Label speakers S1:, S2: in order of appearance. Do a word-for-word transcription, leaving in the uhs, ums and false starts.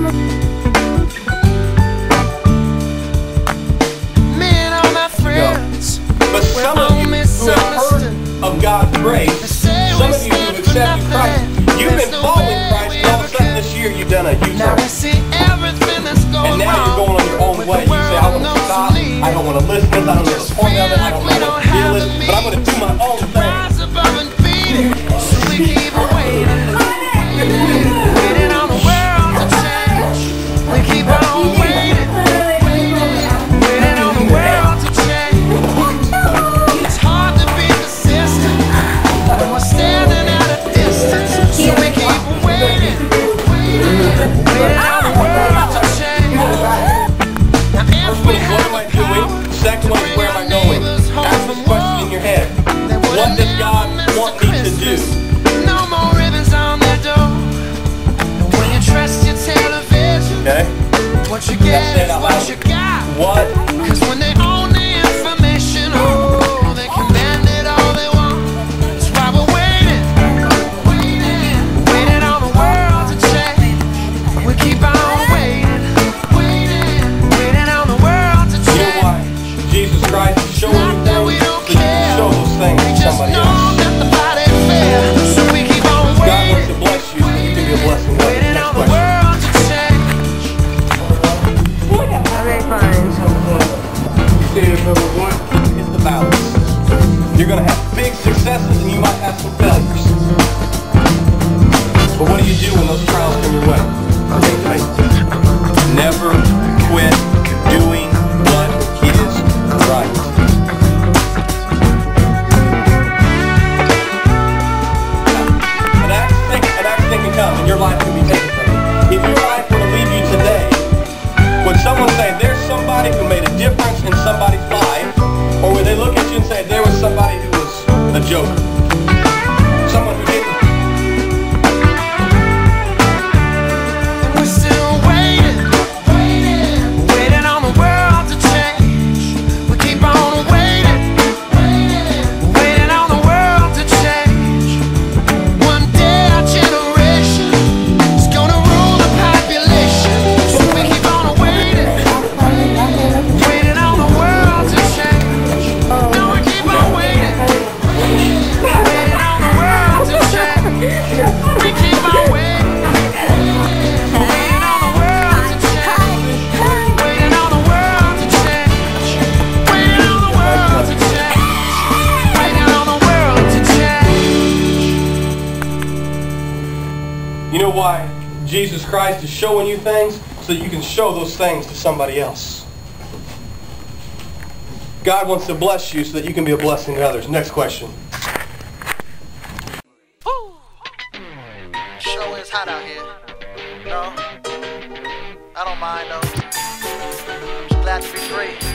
S1: But some of you who have heard of God's grace, some of you who have accepted Christ, you've been following Christ, and all of a sudden this year you've done a U-turn. And now you're going on your own way. You say, I want to stop, I don't want to listen to it, I don't know the point of it, I don't know what the deal is, but I'm going to do my own thing.
S2: So we keep waiting, waiting on the world to change. We keep on waiting, waiting on the world to change. It's hard to be persistent when we're standing at a distance. So we keep waiting, waiting on the world to change. Now if we have
S1: what am I doing? Second one is, where am I going? Ask this question in your head. What does God want me to do?
S2: No more ribbons on the door. And when you trust your television,
S1: Okay?
S2: what you get is what you got.
S1: What?
S2: Cause when they own the information, oh, they can bend it all they want. That's why we're waiting, waiting, waiting on the world to change. We keep on waiting, waiting, waiting on the world to change.
S1: You know why? Jesus Christ is showing you things, so you can show those things to somebody else.
S2: So we keep on
S1: God wants
S2: waiting,
S1: to bless you, so you can be a blessing.
S2: waiting on the world to change.
S3: Okay, fine.
S1: Number one is the balance. You're going to have big successes and you might have some failures. But what do you do when those trials come your way? Take faith. Never quit doing what is right. An accident can come and your life can be taken from you. If your life were to leave you today, would someone say there's somebody who made a difference in somebody's life, or would they look at you and say there was somebody who was a joker? Someone who didn't.
S2: And we're still waiting, waiting, waiting on the world to change. We keep on waiting, waiting, waiting on the world to change. One day our generation is gonna rule the population. So we keep on waiting, waiting on the world to change. No, we keep on waiting, waiting on the world to change. We keep on waiting, waiting on the world to change. Waiting on the world to change. Waiting on the world to change. Waiting on the world to change.
S1: You know why Jesus Christ is showing you things? So that you can show those things to somebody else. God wants to bless you so that you can be a blessing to others. Next question.
S4: Sure is hot out here. No, I don't mind though. I'm just glad to be free.